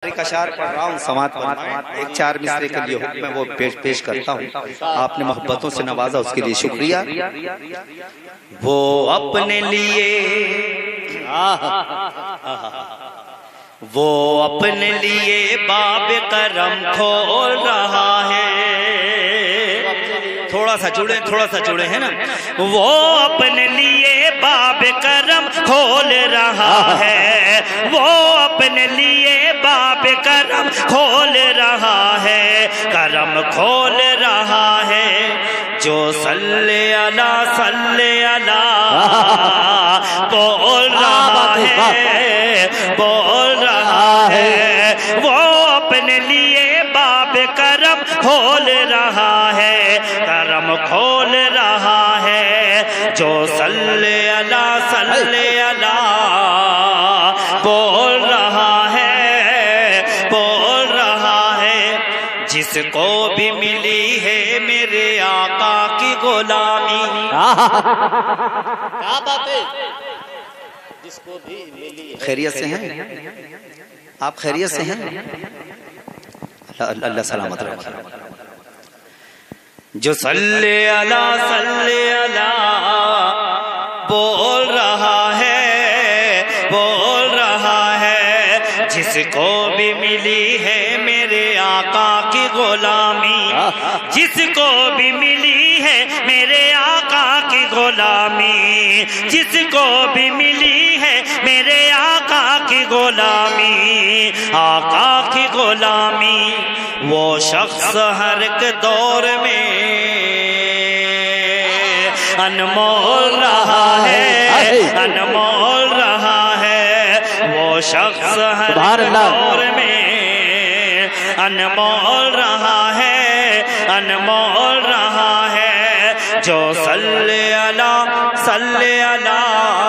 ایک اشعار پڑھ رہا ہوں، سماعت فرمائیں۔ ایک 4 مصرے کے لیے حکم ہے وہ پیش کرتا ہوں۔ آپ نے محبتوں سے نوازا، اس کے لیے شکریہ۔ وہ اپنے لیے باب کرم کھول رہا ہے۔ تھوڑا سا جڑے ہیں نا۔ وہ اپنے لیے باب کرم کھول رہا ہے، وہ اپنے لیے باب کرم کھول رہا ہے، کرم کھول رہا ہے۔ جو صلی اللہ بول رہا ہے، وہ اپنے لیے باب کرم کھول رہا ہے، کرم کھول رہا ہے۔ جو صلی اللہ بول رہا ہے، جس کو بھی ملی ہے میرے آقا کی غلامی۔ کیا بات ہے؟ جس کو بھی ملی ہے۔ خیریت سے ہیں آپ؟ خیریت سے ہیں؟ اللہ سلامت رکھے۔ جو صلی اللہ بول رہا ہے، جس کو بھی ملی ہے میرے آقا کی غلامی، جس کو بھی ملی ہے میرے آقا کی غلامی، جس کو بھی ملی ہے میرے آقا کی غلامی، آقا کی غلامی۔ وہ شخص ہر ایک دور میں انمول رہا ہے، انمول رہا ہے۔ وہ شخص ہر ایک دور میں انمول رہا ہے، انمول رہا ہے۔ جو صلی اللہ